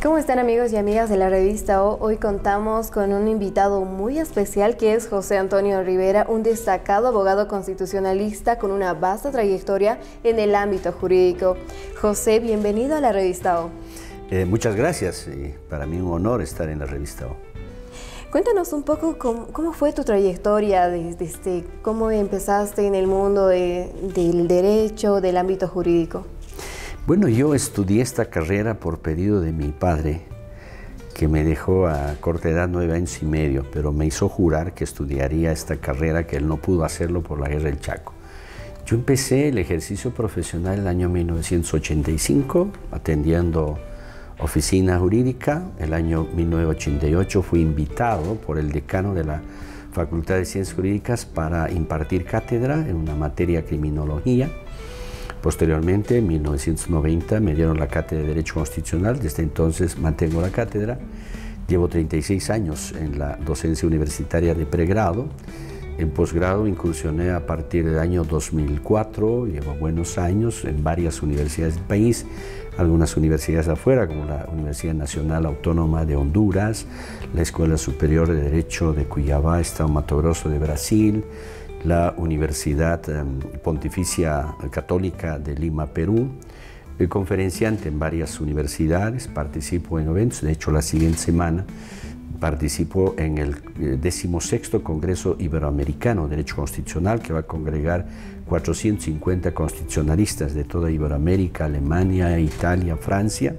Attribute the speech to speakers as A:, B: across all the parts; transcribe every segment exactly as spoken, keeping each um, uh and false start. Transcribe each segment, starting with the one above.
A: ¿Cómo están, amigos y amigas de la revista O? Hoy contamos con un invitado muy especial que es José Antonio Rivera, un destacado abogado constitucionalista con una vasta trayectoria en el ámbito jurídico. José, bienvenido a la revista O.
B: Eh, muchas gracias, y para mí un honor estar en la revista O.
A: Cuéntanos un poco cómo, cómo fue tu trayectoria, desde, desde cómo empezaste en el mundo de, del derecho, del ámbito jurídico.
B: Bueno, yo estudié esta carrera por pedido de mi padre, que me dejó a corta edad, nueve años y medio, pero me hizo jurar que estudiaría esta carrera, que él no pudo hacerlo por la guerra del Chaco. Yo empecé el ejercicio profesional en el año mil novecientos ochenta y cinco, atendiendo oficina jurídica. El año mil novecientos ochenta y ocho fui invitado por el decano de la Facultad de Ciencias Jurídicas para impartir cátedra en una materia criminología. Posteriormente, en mil novecientos noventa, me dieron la cátedra de Derecho Constitucional. Desde entonces mantengo la cátedra. Llevo treinta y seis años en la docencia universitaria de pregrado. En posgrado incursioné a partir del año dos mil cuatro. Llevo buenos años en varias universidades del país, algunas universidades afuera, como la Universidad Nacional Autónoma de Honduras, la Escuela Superior de Derecho de Cuiabá, Estado Mato Grosso de Brasil, la Universidad um, Pontificia Católica de Lima, Perú. Soy conferenciante en varias universidades, participo en eventos. De hecho, la siguiente semana participo en el decimosexto Congreso Iberoamericano de Derecho Constitucional, que va a congregar cuatrocientos cincuenta constitucionalistas de toda Iberoamérica, Alemania, Italia, Francia.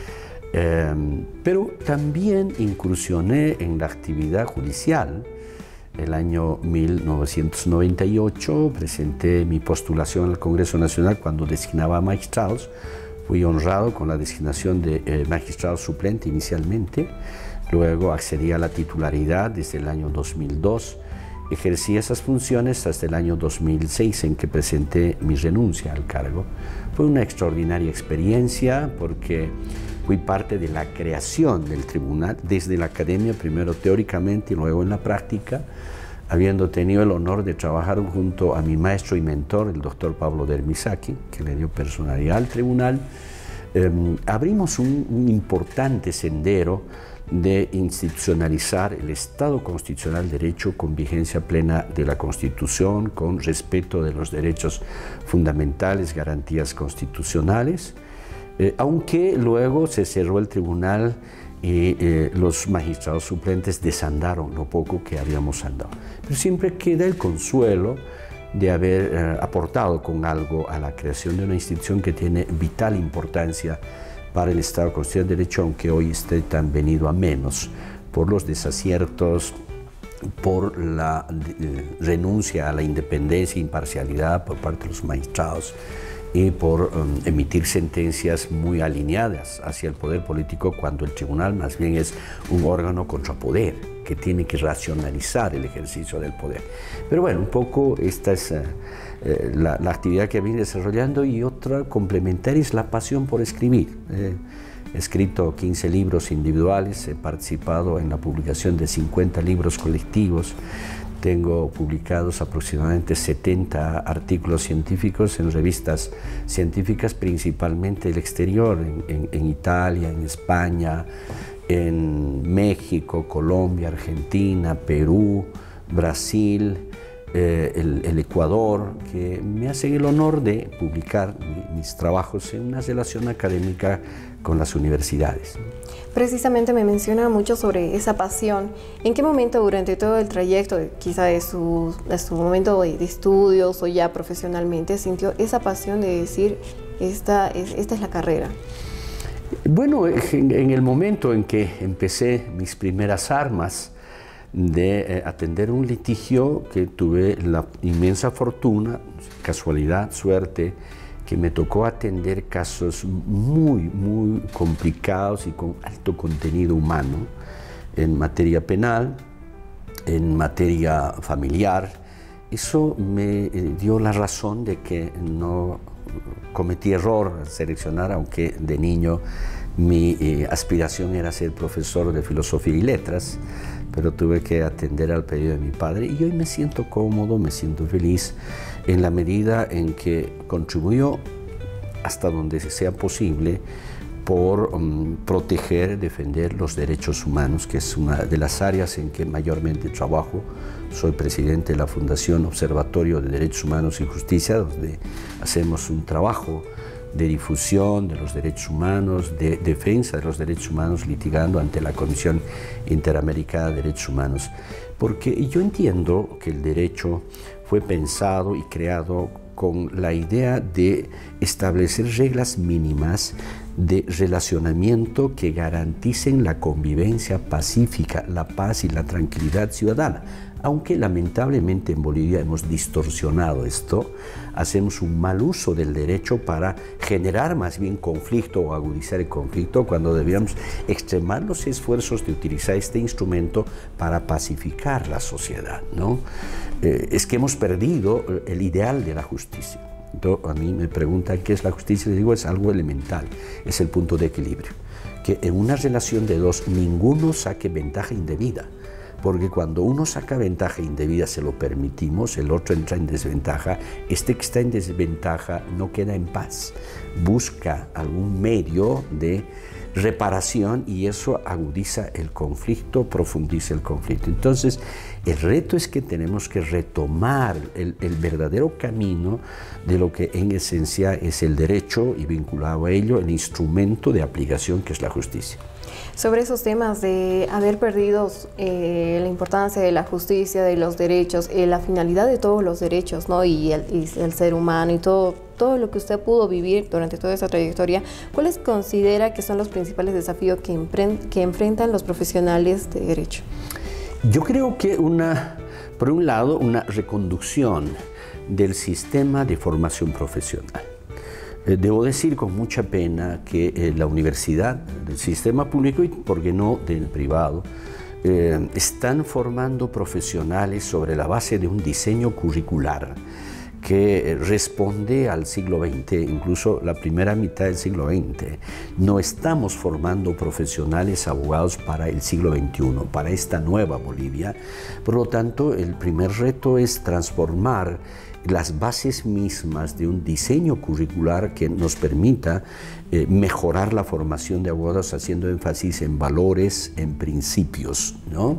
B: Eh, pero también incursioné en la actividad judicial. El año mil novecientos noventa y ocho presenté mi postulación al Congreso Nacional cuando designaba a magistrados. Fui honrado con la designación de eh, magistrado suplente inicialmente, luego accedí a la titularidad desde el año dos mil dos. Ejercí esas funciones hasta el año dos mil seis, en que presenté mi renuncia al cargo. Fue una extraordinaria experiencia porque fui parte de la creación del tribunal, desde la academia, primero teóricamente y luego en la práctica, habiendo tenido el honor de trabajar junto a mi maestro y mentor, el doctor Pablo Dermisaki, que le dio personalidad al tribunal. Eh, abrimos un, un importante sendero de institucionalizar el Estado constitucional de derecho con vigencia plena de la Constitución, con respeto de los derechos fundamentales, garantías constitucionales, eh, aunque luego se cerró el tribunal y eh, los magistrados suplentes desandaron lo poco que habíamos andado. Pero siempre queda el consuelo de haber eh, aportado con algo a la creación de una institución que tiene vital importancia para el Estado constitucional de derecho, aunque hoy esté tan venido a menos por los desaciertos, por la eh, renuncia a la independencia e imparcialidad por parte de los magistrados y por um, emitir sentencias muy alineadas hacia el poder político, cuando el tribunal más bien es un órgano contrapoder que tiene que racionalizar el ejercicio del poder. Pero bueno, un poco esta es uh, eh, la, la actividad que vine desarrollando, y otra complementaria es la pasión por escribir. Eh, he escrito quince libros individuales, he participado en la publicación de cincuenta libros colectivos. Tengo publicados aproximadamente setenta artículos científicos en revistas científicas, principalmente del exterior, en, en, en Italia, en España, en México, Colombia, Argentina, Perú, Brasil, eh, el, el Ecuador, que me hacen el honor de publicar mi, mis trabajos en una relación académica con las universidades.
A: Precisamente me menciona mucho sobre esa pasión. ¿En qué momento durante todo el trayecto, quizá de su, de su momento de, de estudios o ya profesionalmente, sintió esa pasión de decir, esta es, esta es la carrera?
B: Bueno, en, en el momento en que empecé mis primeras armas de eh, atender un litigio, que tuve la inmensa fortuna, casualidad, suerte, que me tocó atender casos muy, muy complicados y con alto contenido humano en materia penal, en materia familiar. Eso me dio la razón de que no cometí error al seleccionar, aunque de niño mi eh, aspiración era ser profesor de filosofía y letras, pero tuve que atender al pedido de mi padre, y hoy me siento cómodo, me siento feliz en la medida en que contribuyó hasta donde sea posible por um, proteger, defender los derechos humanos, que es una de las áreas en que mayormente trabajo. Soy presidente de la Fundación Observatorio de Derechos Humanos y Justicia, donde hacemos un trabajo de difusión de los derechos humanos, de defensa de los derechos humanos, litigando ante la Comisión Interamericana de Derechos Humanos. Porque yo entiendo que el derecho fue pensado y creado con la idea de establecer reglas mínimas de relacionamiento que garanticen la convivencia pacífica, la paz y la tranquilidad ciudadana. Aunque lamentablemente en Bolivia hemos distorsionado esto, hacemos un mal uso del derecho para generar más bien conflicto o agudizar el conflicto, cuando debíamos extremar los esfuerzos de utilizar este instrumento para pacificar la sociedad, ¿no? Eh, es que hemos perdido el ideal de la justicia. Entonces, a mí me preguntan qué es la justicia, les digo, es algo elemental, es el punto de equilibrio. Que en una relación de dos ninguno saque ventaja indebida. Porque cuando uno saca ventaja indebida, se lo permitimos, el otro entra en desventaja, este que está en desventaja no queda en paz, busca algún medio de reparación y eso agudiza el conflicto, profundiza el conflicto. Entonces, el reto es que tenemos que retomar el, el verdadero camino de lo que en esencia es el derecho y vinculado a ello el instrumento de aplicación que es la justicia.
A: Sobre esos temas de haber perdido eh, la importancia de la justicia, de los derechos, eh, la finalidad de todos los derechos, ¿no? y, el, y el ser humano y todo, todo lo que usted pudo vivir durante toda esa trayectoria, ¿cuáles considera que son los principales desafíos que, que enfrentan los profesionales de derecho?
B: Yo creo que, una, por un lado, una reconducción del sistema de formación profesional. Eh, debo decir con mucha pena que eh, la universidad, del sistema público y, por qué no, del privado, eh, están formando profesionales sobre la base de un diseño curricular que responde al siglo veinte, incluso la primera mitad del siglo veinte. No estamos formando profesionales abogados para el siglo veintiuno, para esta nueva Bolivia. Por lo tanto, el primer reto es transformar las bases mismas de un diseño curricular que nos permita eh, mejorar la formación de abogados, haciendo énfasis en valores, en principios, ¿no?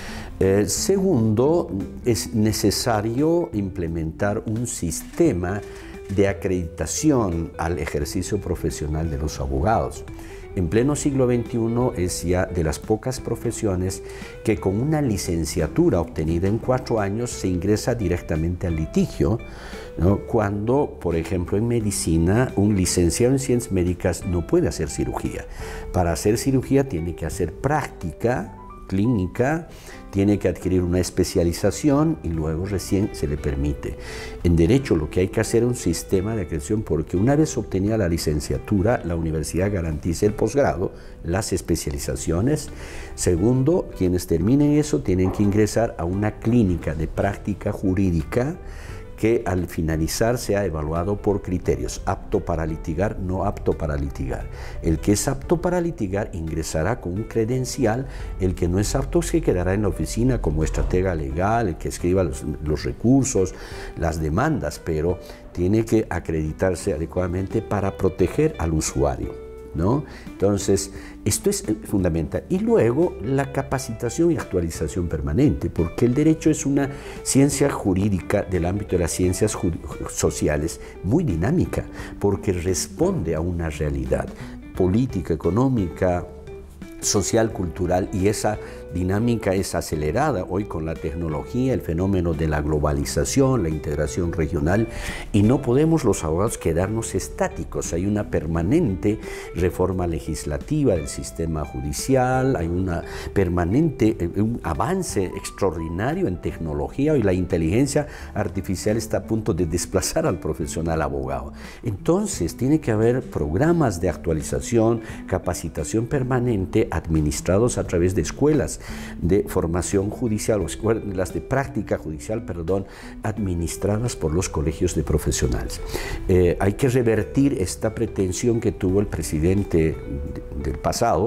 B: Eh, segundo, es necesario implementar un sistema de acreditación al ejercicio profesional de los abogados. En pleno siglo veintiuno es ya de las pocas profesiones que con una licenciatura obtenida en cuatro años se ingresa directamente al litigio, ¿no? Cuando, por ejemplo, en medicina, un licenciado en ciencias médicas no puede hacer cirugía. Para hacer cirugía tiene que hacer práctica clínica, tiene que adquirir una especialización y luego recién se le permite. En derecho lo que hay que hacer es un sistema de acreditación, porque una vez obtenida la licenciatura, la universidad garantiza el posgrado, las especializaciones. Segundo, quienes terminen eso tienen que ingresar a una clínica de práctica jurídica que al finalizar sea evaluado por criterios: apto para litigar, no apto para litigar. El que es apto para litigar ingresará con un credencial, el que no es apto se quedará en la oficina como estratega legal, el que escriba los, los recursos, las demandas, pero tiene que acreditarse adecuadamente para proteger al usuario, ¿no? Entonces, esto es fundamental. Y luego, la capacitación y actualización permanente, porque el derecho es una ciencia jurídica del ámbito de las ciencias sociales muy dinámica, porque responde a una realidad política, económica, social, cultural, y esa dinámica es acelerada hoy con la tecnología, el fenómeno de la globalización, la integración regional, y no podemos los abogados quedarnos estáticos. Hay una permanente reforma legislativa del sistema judicial, hay una permanente, un avance extraordinario en tecnología, y la inteligencia artificial está a punto de desplazar al profesional abogado. Entonces, tiene que haber programas de actualización, capacitación permanente, administrados a través de escuelas de formación judicial, o escuelas de práctica judicial, perdón, administradas por los colegios de profesionales. Eh, hay que revertir esta pretensión que tuvo el presidente del pasado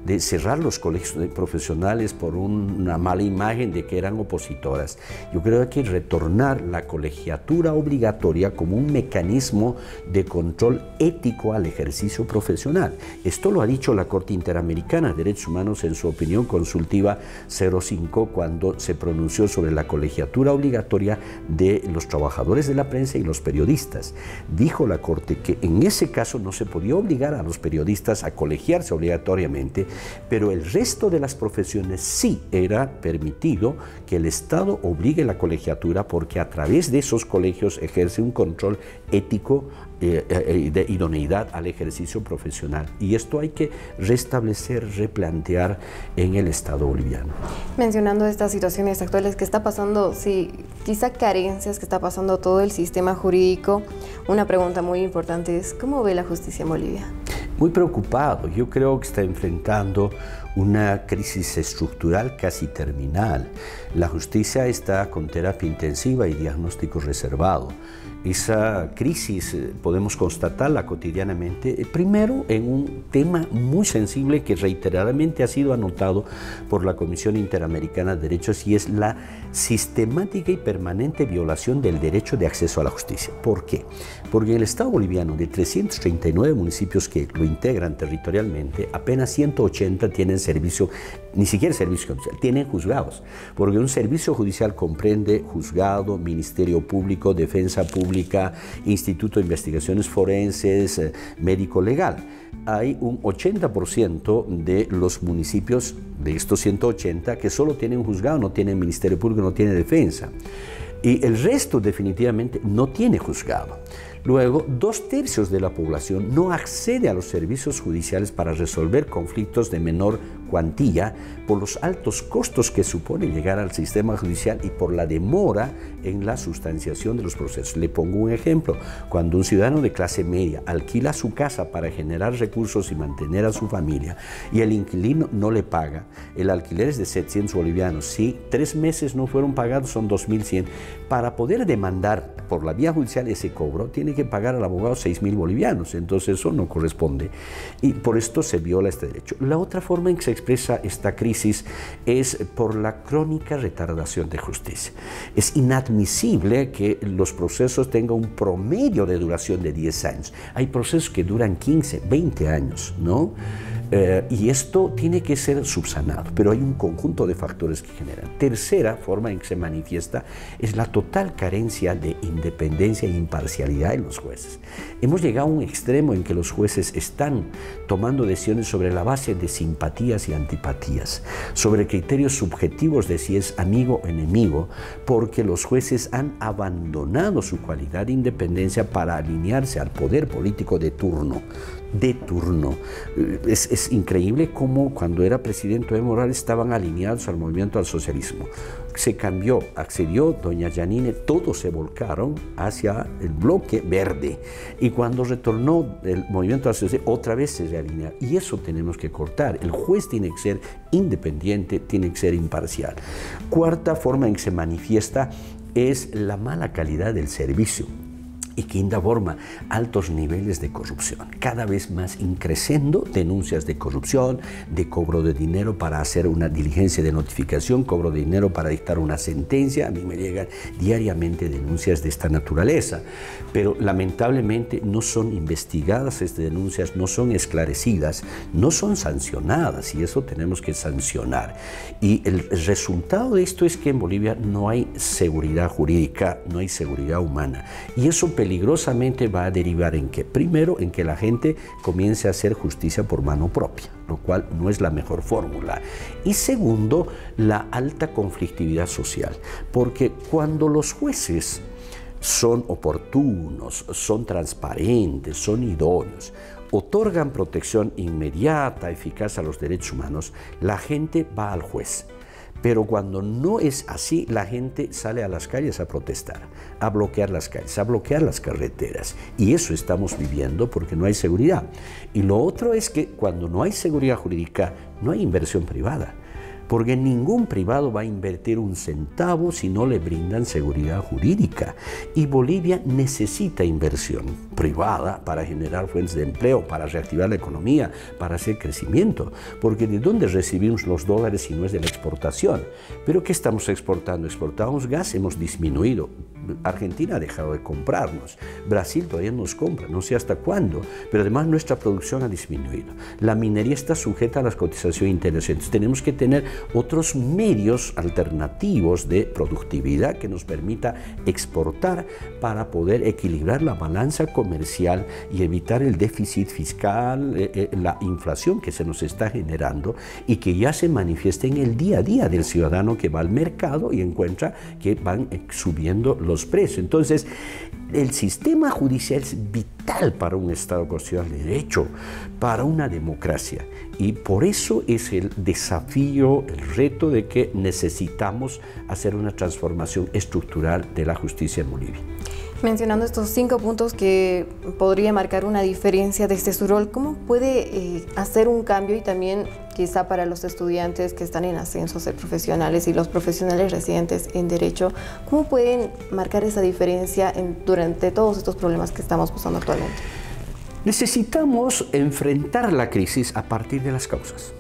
B: de cerrar los colegios profesionales por una mala imagen de que eran opositoras. Yo creo que hay que retornar la colegiatura obligatoria como un mecanismo de control ético al ejercicio profesional. Esto lo ha dicho la Corte Interamericana de Derechos Humanos en su opinión consultiva cero cinco cuando se pronunció sobre la colegiatura obligatoria de los trabajadores de la prensa y los periodistas. Dijo la Corte que en ese caso no se podía obligar a los periodistas a colegiarse obligatoriamente, pero el resto de las profesiones sí era permitido que el Estado obligue la colegiatura porque a través de esos colegios ejerce un control ético eh, eh, de idoneidad al ejercicio profesional. Y esto hay que restablecer, replantear en el Estado boliviano.
A: Mencionando estas situaciones actuales que está pasando, sí, quizá carencias que está pasando todo el sistema jurídico, una pregunta muy importante es, ¿cómo ve la justicia en Bolivia?
B: Muy preocupado. Yo creo que está enfrentando una crisis estructural casi terminal. La justicia está con terapia intensiva y diagnóstico reservado. Esa crisis eh, podemos constatarla cotidianamente, eh, primero en un tema muy sensible que reiteradamente ha sido anotado por la Comisión Interamericana de Derechos y es la sistemática y permanente violación del derecho de acceso a la justicia. ¿Por qué? Porque en el Estado boliviano, de trescientos treinta y nueve municipios que lo integran territorialmente, apenas ciento ochenta tienen servicio, ni siquiera servicio judicial, tienen juzgados, porque un servicio judicial comprende juzgado, Ministerio Público, Defensa Pública, Instituto de Investigaciones Forenses, eh, médico legal. Hay un ochenta por ciento de los municipios de estos ciento ochenta que solo tienen juzgado, no tienen Ministerio Público, no tienen defensa. Y el resto definitivamente no tiene juzgado. Luego, dos tercios de la población no accede a los servicios judiciales para resolver conflictos de menor cuantía por los altos costos que supone llegar al sistema judicial y por la demora en la sustanciación de los procesos. Le pongo un ejemplo. Cuando un ciudadano de clase media alquila su casa para generar recursos y mantener a su familia y el inquilino no le paga, el alquiler es de setecientos bolivianos. Si tres meses no fueron pagados, son dos mil cien. Para poder demandar por la vía judicial ese cobro, tiene que pagar al abogado seis mil bolivianos. Entonces eso no corresponde. Y por esto se viola este derecho. La otra forma en que se expresa esta crisis es por la crónica retardación de justicia. Es inadmisible que los procesos tengan un promedio de duración de diez años. Hay procesos que duran quince, veinte años, ¿no? Eh, y esto tiene que ser subsanado, pero hay un conjunto de factores que generan. Tercera forma en que se manifiesta es la total carencia de independencia e imparcialidad en los jueces. Hemos llegado a un extremo en que los jueces están tomando decisiones sobre la base de simpatías y antipatías, sobre criterios subjetivos de si es amigo o enemigo, porque los jueces han abandonado su cualidad de independencia para alinearse al poder político de turno. de turno. Es, es increíble cómo cuando era presidente Evo Morales estaban alineados al movimiento al socialismo. Se cambió, accedió doña Yanine, todos se volcaron hacia el bloque verde. Y cuando retornó el movimiento al socialismo, otra vez se realinea. Y eso tenemos que cortar. El juez tiene que ser independiente, tiene que ser imparcial. Cuarta forma en que se manifiesta es la mala calidad del servicio. Y quinta forma, altos niveles de corrupción, cada vez más increciendo denuncias de corrupción, de cobro de dinero para hacer una diligencia de notificación, cobro de dinero para dictar una sentencia. A mí me llegan diariamente denuncias de esta naturaleza, pero lamentablemente no son investigadas estas denuncias, no son esclarecidas, no son sancionadas, y eso tenemos que sancionar. Y el resultado de esto es que en Bolivia no hay seguridad jurídica, no hay seguridad humana, y eso peligrosamente va a derivar en que, primero, en que la gente comience a hacer justicia por mano propia, lo cual no es la mejor fórmula. Y segundo, la alta conflictividad social, porque cuando los jueces son oportunos, son transparentes, son idóneos, otorgan protección inmediata, eficaz a los derechos humanos, la gente va al juez. Pero cuando no es así, la gente sale a las calles a protestar, a bloquear las calles, a bloquear las carreteras. Y eso estamos viviendo porque no hay seguridad. Y lo otro es que cuando no hay seguridad jurídica, no hay inversión privada. porque ningún privado va a invertir un centavo si no le brindan seguridad jurídica. Y Bolivia necesita inversión privada para generar fuentes de empleo, para reactivar la economía, para hacer crecimiento, porque ¿de dónde recibimos los dólares si no es de la exportación? ¿Pero qué estamos exportando? Exportamos gas, hemos disminuido. Argentina ha dejado de comprarnos, Brasil todavía nos compra, no sé hasta cuándo, pero además nuestra producción ha disminuido. La minería está sujeta a las cotizaciones internacionales. Tenemos que tener otros medios alternativos de productividad que nos permita exportar para poder equilibrar la balanza comercial y evitar el déficit fiscal, eh, eh, la inflación que se nos está generando y que ya se manifiesta en el día a día del ciudadano que va al mercado y encuentra que van eh, subiendo los los precios. Entonces, el sistema judicial es vital para un Estado constitucional de derecho, para una democracia. Y por eso es el desafío, el reto de que necesitamos hacer una transformación estructural de la justicia en Bolivia.
A: Mencionando estos cinco puntos que podría marcar una diferencia desde su rol, ¿cómo puede eh, hacer un cambio y también quizá para los estudiantes que están en ascenso a ser profesionales y los profesionales residentes en Derecho, cómo pueden marcar esa diferencia en, durante todos estos problemas que estamos pasando actualmente?
B: Necesitamos enfrentar la crisis a partir de las causas.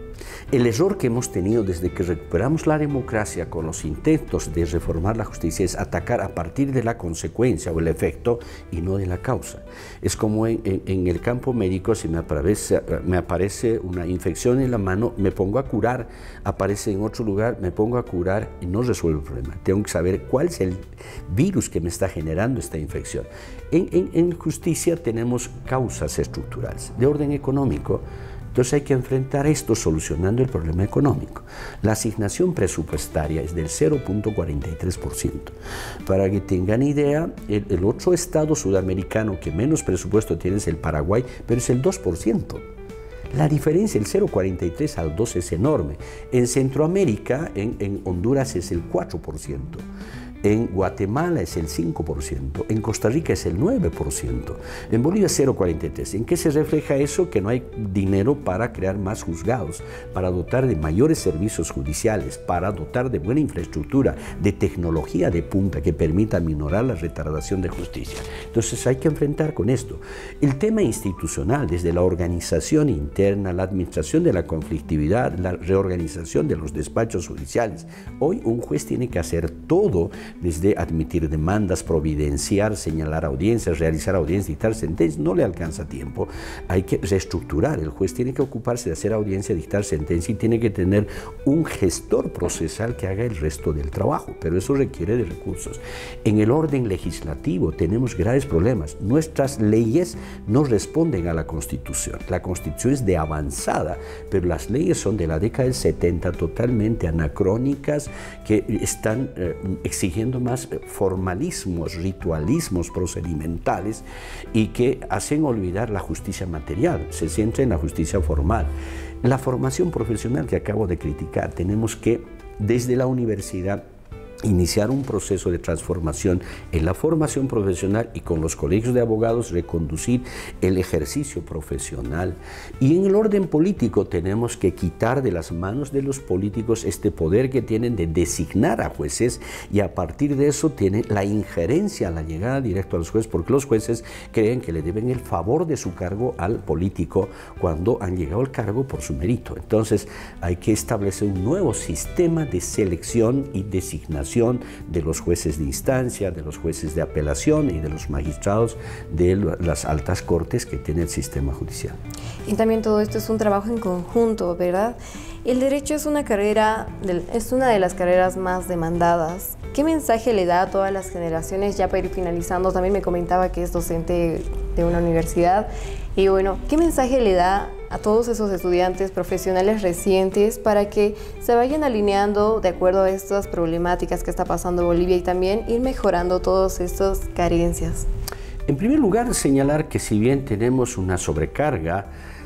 B: El error que hemos tenido desde que recuperamos la democracia con los intentos de reformar la justicia es atacar a partir de la consecuencia o el efecto y no de la causa. Es como en, en, en el campo médico, si me aparece, me aparece una infección en la mano, me pongo a curar, aparece en otro lugar, me pongo a curar y no resuelvo el problema. Tengo que saber cuál es el virus que me está generando esta infección. En, en, en justicia tenemos causas estructurales de orden económico. Entonces hay que enfrentar esto solucionando el problema económico. La asignación presupuestaria es del cero punto cuarenta y tres por ciento. Para que tengan idea, el, el otro estado sudamericano que menos presupuesto tiene es el Paraguay, pero es el dos por ciento. La diferencia, el cero punto cuarenta y tres al dos es enorme. En Centroamérica, en, en Honduras es el cuatro por ciento. En Guatemala es el cinco por ciento, en Costa Rica es el nueve por ciento, en Bolivia es cero punto cuarenta y tres por ciento. ¿En qué se refleja eso? Que no hay dinero para crear más juzgados, para dotar de mayores servicios judiciales, para dotar de buena infraestructura, de tecnología de punta que permita minorar la retardación de justicia. Entonces hay que enfrentar con esto. El tema institucional, desde la organización interna, la administración de la conflictividad, la reorganización de los despachos judiciales. Hoy un juez tiene que hacer todo, desde admitir demandas, providenciar, señalar audiencias, realizar audiencias, dictar sentencias, no le alcanza tiempo. Hay que reestructurar. El juez tiene que ocuparse de hacer audiencia, dictar sentencia y tiene que tener un gestor procesal que haga el resto del trabajo, pero eso requiere de recursos. En el orden legislativo tenemos graves problemas. Nuestras leyes no responden a la Constitución. La Constitución es de avanzada, pero las leyes son de la década del setenta, totalmente anacrónicas, que están eh, exigiendo más formalismos, ritualismos procedimentales y que hacen olvidar la justicia material, se centra en la justicia formal. La formación profesional que acabo de criticar, tenemos que desde la universidad iniciar un proceso de transformación en la formación profesional y con los colegios de abogados reconducir el ejercicio profesional. Y en el orden político tenemos que quitar de las manos de los políticos este poder que tienen de designar a jueces y a partir de eso tienen la injerencia, la llegada directa a los jueces, porque los jueces creen que le deben el favor de su cargo al político cuando han llegado al cargo por su mérito. Entonces hay que establecer un nuevo sistema de selección y designación de los jueces de instancia, de los jueces de apelación y de los magistrados de las altas cortes que tiene el sistema judicial.
A: Y también todo esto es un trabajo en conjunto, ¿verdad? El derecho es una carrera, es una de las carreras más demandadas. ¿Qué mensaje le da a todas las generaciones? Ya para ir finalizando, también me comentaba que es docente de una universidad. Y bueno, ¿qué mensaje le da a todos esos estudiantes profesionales recientes para que se vayan alineando de acuerdo a estas problemáticas que está pasando Bolivia y también ir mejorando todas estas carencias?
B: En primer lugar, señalar que si bien tenemos una sobrecarga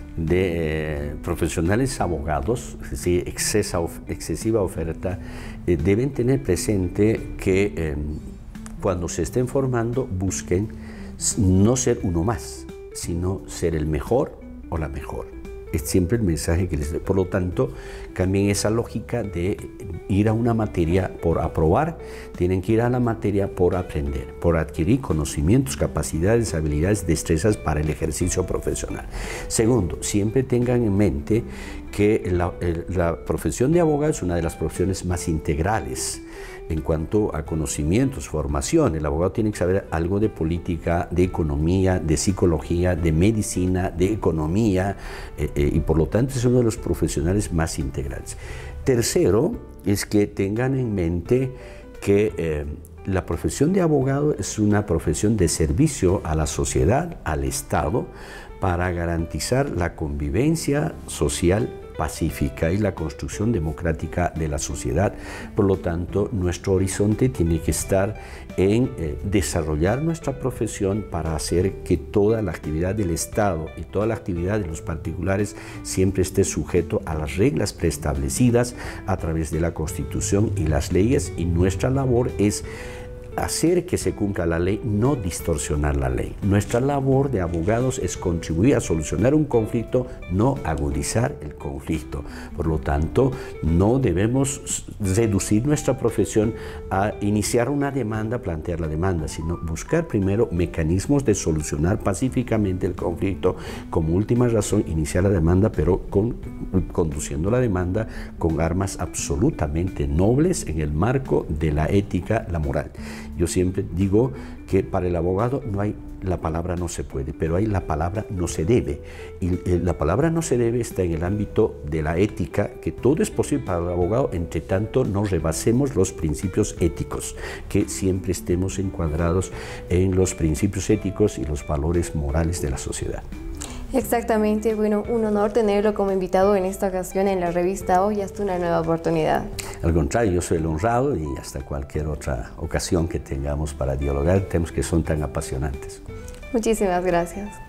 B: de eh, profesionales abogados, es decir, excesa, of, excesiva oferta, eh, deben tener presente que eh, cuando se estén formando busquen no ser uno más, sino ser el mejor o la mejor. es siempre el mensaje que les doy. Por lo tanto, cambien esa lógica de ir a una materia por aprobar, tienen que ir a la materia por aprender, por adquirir conocimientos, capacidades, habilidades, destrezas para el ejercicio profesional. Segundo, siempre tengan en mente que la, la profesión de abogado es una de las profesiones más integrales en cuanto a conocimientos, formación. El abogado tiene que saber algo de política, de economía, de psicología, de medicina, de economía, eh, eh, y por lo tanto es uno de los profesionales más integrales. Tercero, es que tengan en mente que eh, la profesión de abogado es una profesión de servicio a la sociedad, al Estado, para garantizar la convivencia social pacífica y la construcción democrática de la sociedad. Por lo tanto, nuestro horizonte tiene que estar en eh, desarrollar nuestra profesión para hacer que toda la actividad del Estado y toda la actividad de los particulares siempre esté sujeto a las reglas preestablecidas a través de la Constitución y las leyes, y nuestra labor es hacer que se cumpla la ley, no distorsionar la ley. Nuestra labor de abogados es contribuir a solucionar un conflicto, no agudizar el conflicto. Por lo tanto, no debemos reducir nuestra profesión a iniciar una demanda, plantear la demanda, sino buscar primero mecanismos de solucionar pacíficamente el conflicto. Como última razón, iniciar la demanda, pero con, conduciendo la demanda con armas absolutamente nobles en el marco de la ética, la moral. Yo siempre digo que para el abogado no hay la palabra no se puede, pero hay la palabra no se debe. Y la palabra no se debe está en el ámbito de la ética, que todo es posible para el abogado, entre tanto no rebasemos los principios éticos, que siempre estemos encuadrados en los principios éticos y los valores morales de la sociedad.
A: Exactamente, bueno, un honor tenerlo como invitado en esta ocasión en la revista Hoy, hasta una nueva oportunidad.
B: Al contrario, yo soy el honrado, y hasta cualquier otra ocasión que tengamos para dialogar temas que son tan apasionantes.
A: Muchísimas gracias.